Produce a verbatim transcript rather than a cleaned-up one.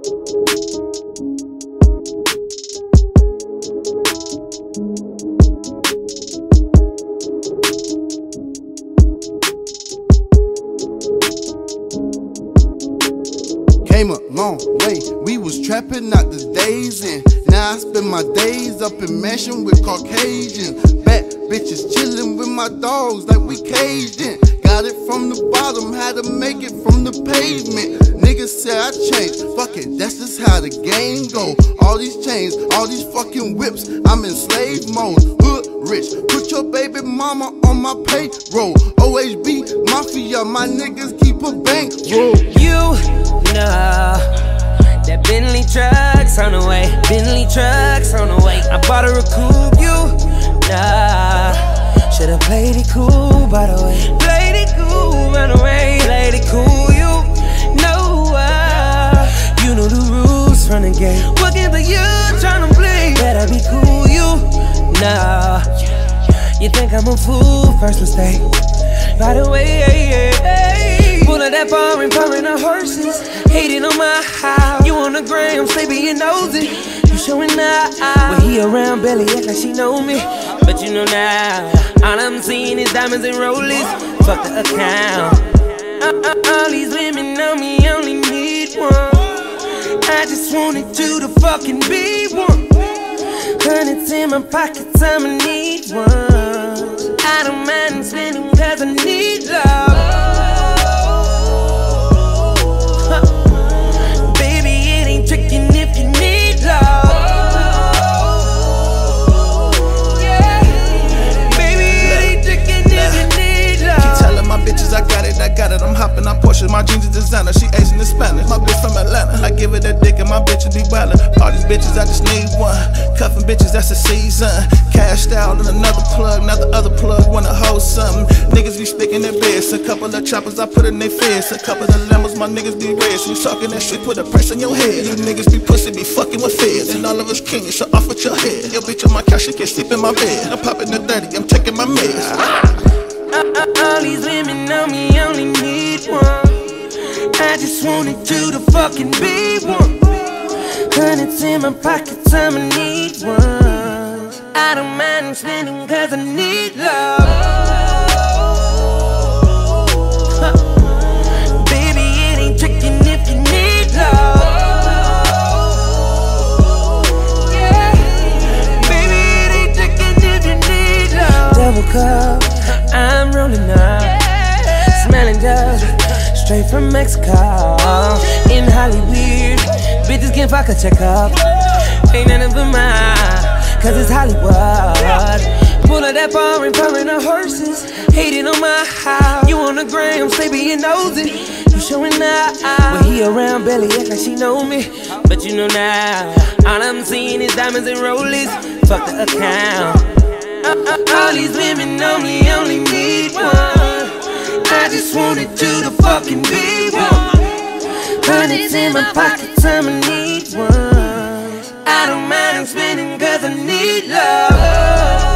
Came a long way, we was trapping out the days in. Now I spend my days up in mansion with Caucasians. Bad bitches chillin' with my dogs like we caged in. Got it from the bottom, had to make it from the pavement. Niggas say I changed, fuck it, that's just how the game go. All these chains, all these fucking whips, I'm in slave mode. Hood rich, put your baby mama on my payroll. O H B Mafia, my niggas keep a bankroll. You know that Bentley truck's on the way, Bentley truck's on the way. I bought her a coupe, you nah. Should've played it cool, by the way. Played it cool, by the way. Played it cool, you know uh, you know the rules from the game. Working for you, tryna play. Better be cool, you nah. You think I'm a fool, first mistake. By the way, hey, hey, hey. Full of that foreign, foreign of horses. Hating on my house. You on the gram, stay being nosy. You showing out. When he around, Belly act like she know me. But you know now, all I'm seeing is diamonds and rollies. Fuck the account. uh, uh, All these women know me, only need one. I just wanted you to fucking be one. Hundreds in my pockets, I'ma need one. I don't mind spending cause I need love. huh. Baby, it ain't tricking if you need love. Bitches, I got it, I got it, I'm hopping on Porsche. My jeans is designer, she Asian and Spanish. My bitch from Atlanta, I give her that dick and my bitches be wildin'. All these bitches, I just need one. Cuffin' bitches, that's the season. Cashed out in another plug, now the other plug wanna hold something. Niggas be sticking their beds, a couple of choppers I put in their face. A couple of lemons, my niggas be red. So you talking that shit, put a price on your head. You niggas be pussy, be fucking with feds. And all of us kings, so off with your head. Your bitch on my couch, she can't sleep in my bed. I'm popping the thirty, I'm taking my meds. Uh, uh, all these women know me, only need one. I just wanted you to fucking be one. Hundreds in my pockets, I'ma need one. I don't mind spending cause I need love. huh. Baby, it ain't tricking if you need love. yeah. Baby, it ain't tricking if you need love. Double cup, I'm rolling up, yeah. Smelling dust, straight from Mexico. In Hollywood, bitches can fuck a check up. Ain't none of them mine, cause it's Hollywood. Full of that foreign, foreign of horses. Hating on my house. You on the gram, stay being nosy. You showing out. When he around, Belly act like she know me. But you know now, all I'm seeing is diamonds and rollies. Fuck the account. Uh, uh, all these women know me, only need one. I just wanted you to fucking be one. Hundreds in my pockets, I'ma need one. I don't mind spending cause I need love.